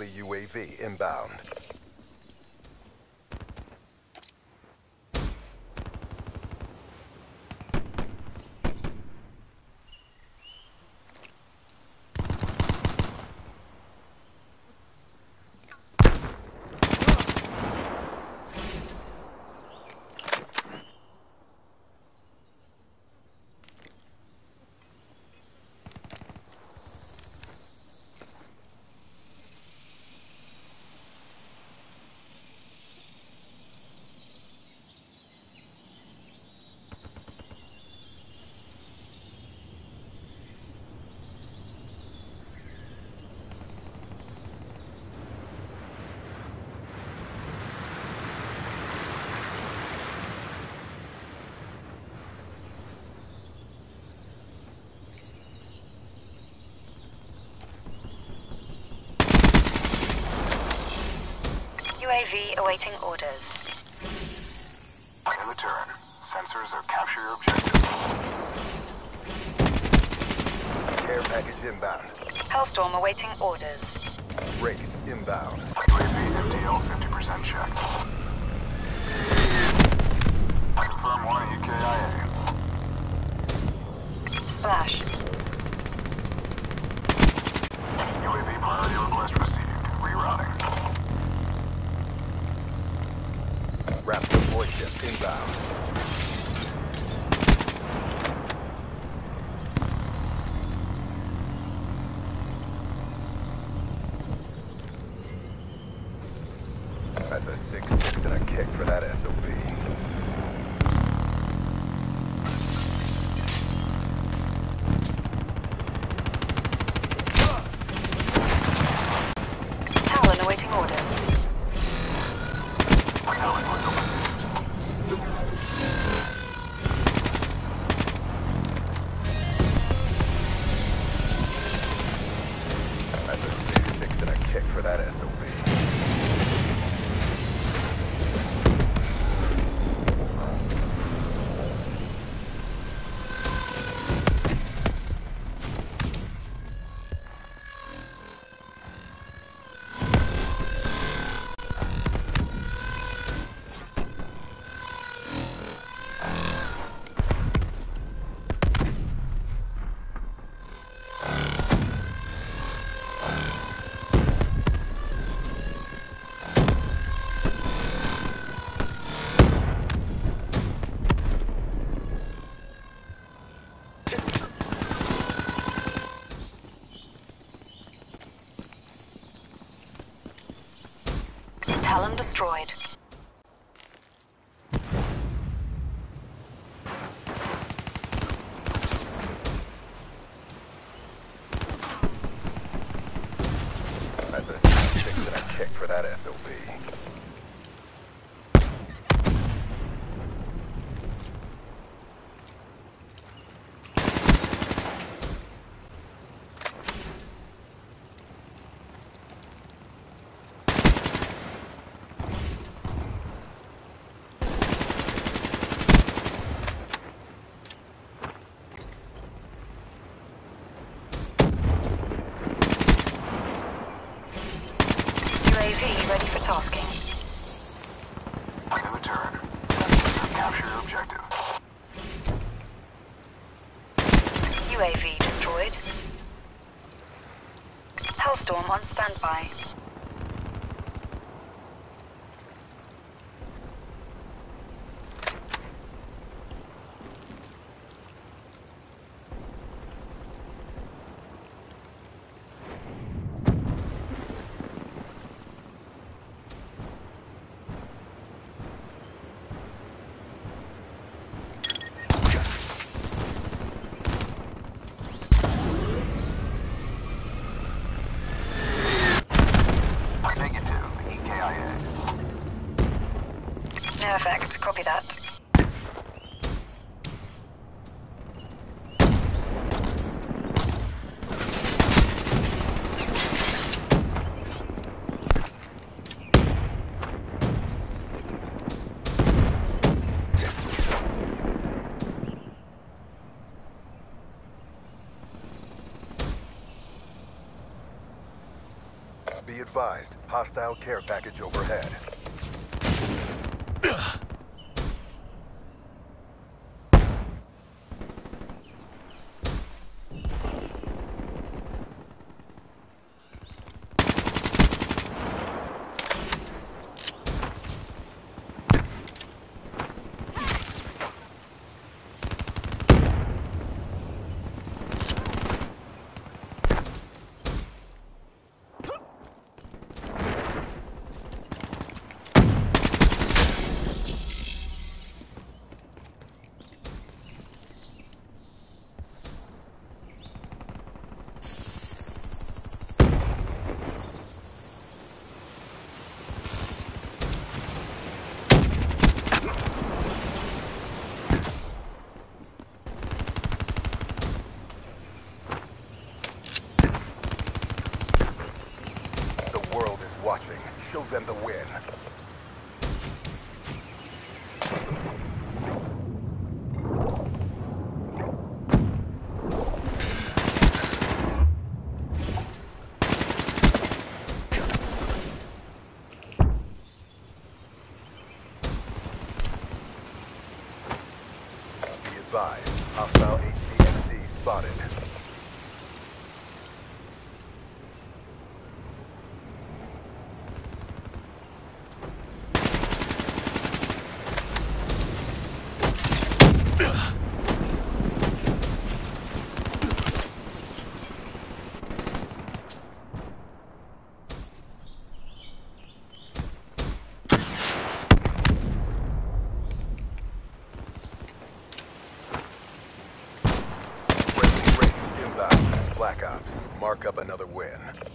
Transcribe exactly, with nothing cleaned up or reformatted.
Friendly U A V inbound. U A V awaiting orders. In the turn. Sensors are capture your objective. Care package inbound. Hellstorm awaiting orders. Wraith inbound. U A V M T L fifty percent check. Confirm one E K I A. Splash. U A V priority request received. Rerouting. Raptor void ship inbound. That's a six six and a kick for that S O B. Talon awaiting orders. That's a six six and a kick for that S O B. Talon destroyed. That's a six six and a kick for that S O B. U A V ready for tasking. In the turn. Sensors capture your objective. U A V destroyed. Hellstorm on standby. No effect. Copy that. Be advised. advised, hostile care package overhead. Watching. Show them the win. Be advised, hostile H C X D spotted. Black Ops, mark up another win.